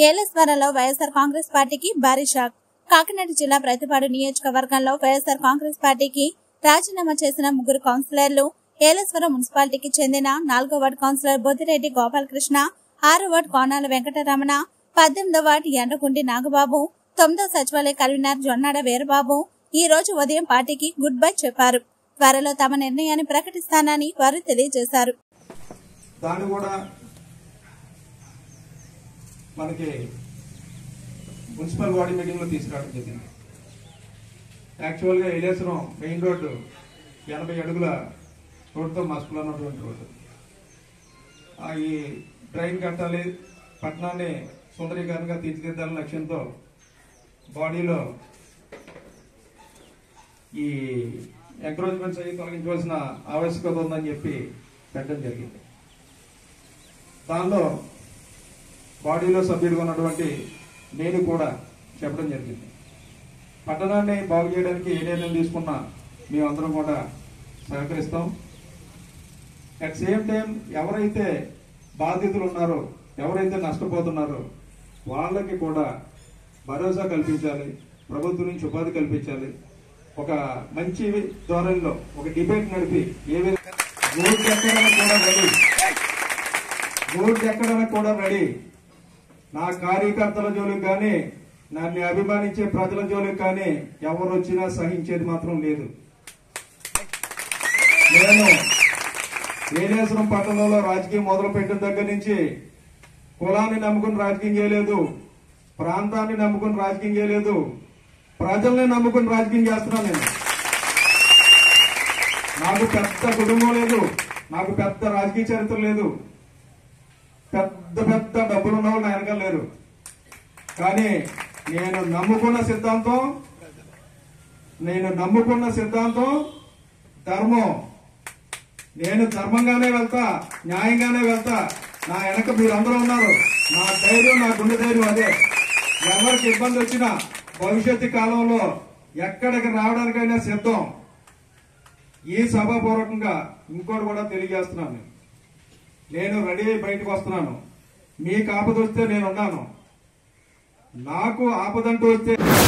ఏలేశ్వరంలో వైఎస్ఆర్ కాంగ్రెస్ పార్టీకి భారీ షాక్. కాకినాడ జిల్లా ప్రతిపాడు నియోజకవర్గంలో వైఎస్ఆర్ కాంగ్రెస్ పార్టీకి రాజీనామా చేసిన 3 కౌన్సిలర్లు ఏలేశ్వరం మున్సిపాలిటీకి చెందిన 4వ వార్డు కౌన్సిలర్ బొద్దిరెడ్డి గోపాలకృష్ణ, 6వ వార్డు కోనాల వెంకటరమణ, 18వ వార్డు ఎండ్రగుండి నాగబాబు, 9వ సచివాలయ కన్వీనర్ జొన్నాడ వీరబాబు ఈ రోజు ఉదయం పార్టీకి గుడ్ బై చెప్పారు. త్వరలో తమ నిర్ణయాన్ని ప్రకటిస్తానని వారు తెలియజేశారు. మనకి మున్సిపల్ బాడీ మీటింగ్ లో తీసుకురావడం జరిగింది. యాక్చువల్ గా ఏలేశ్వరం మెయిన్ రోడ్డు 80 అడుగుల రోడ్డుతో మస్కులు ఉన్నటువంటి రోడ్డు. ఈ డ్రైన్ కట్టాలి, పట్టణాన్ని సుందరీకరణగా తీర్చిదిద్దాలనే లక్ష్యంతో బాడీలో ఈ ఎంక్రోచ్మెంట్స్ అయ్యి తొలగించవలసిన ఆవశ్యకత ఉందని చెప్పి పెట్టడం జరిగింది. దానిలో బాడీలో సభ్యుడిగా ఉన్నటువంటి నేను కూడా చెప్పడం జరిగింది. పట్టణాన్ని బాగు చేయడానికి ఏ నిర్ణయం తీసుకున్నా మేమందరం కూడా సహకరిస్తాం. అట్ సేమ్ టైం ఎవరైతే బాధితులు ఉన్నారో, ఎవరైతే నష్టపోతున్నారో వాళ్ళకి కూడా భరోసా కల్పించాలి, ప్రభుత్వం నుంచి ఉపాధి కల్పించాలి. ఒక మంచి ధోరణిలో ఒక డిబేట్ నడిపి ఏ విధంగా రోడ్డు ఎక్కడానికి కూడా రెడీ. నా కార్యకర్తల జోలికి కానీ, నన్ను అభిమానించే ప్రజల జోలికి కానీ ఎవరు వచ్చినా సహించేది మాత్రం లేదు. నేను ఏలేశ్వరం పట్టణంలో రాజకీయం మొదలుపెట్టిన దగ్గర నుంచి కులాన్ని నమ్ముకుని రాజకీయం చేయలేదు, ప్రాంతాన్ని నమ్ముకుని రాజకీయం చేయలేదు, ప్రజల్ని నమ్ముకుని రాజకీయం చేస్తున్నాను. నేను నాకు పెద్ద కుటుంబం లేదు, నాకు పెద్ద రాజకీయ చరిత్ర లేదు, పెద్ద పెద్ద డబ్బులు ఉన్న వాళ్ళు నా వెనకాల లేరు. కానీ నేను నమ్ముకున్న సిద్ధాంతం ధర్మం. నేను ధర్మంగానే వెళ్తా, న్యాయంగానే వెళ్తా. నా వెనక మీరందరూ ఉన్నారు. నా ధైర్యం, నా గుండె ధైర్యం అదే. ఎవరికి ఇబ్బంది వచ్చినా భవిష్యత్తు కాలంలో ఎక్కడికి రావడానికైనా సిద్ధం. ఈ సభాపూర్వకంగా ఇంకోటి కూడా తెలియజేస్తున్నాను. నేను రెడీ అయి బయటకు వస్తున్నాను. మీకు ఆపద వస్తే నేనున్నాను. నాకు ఆపదంటూ వస్తే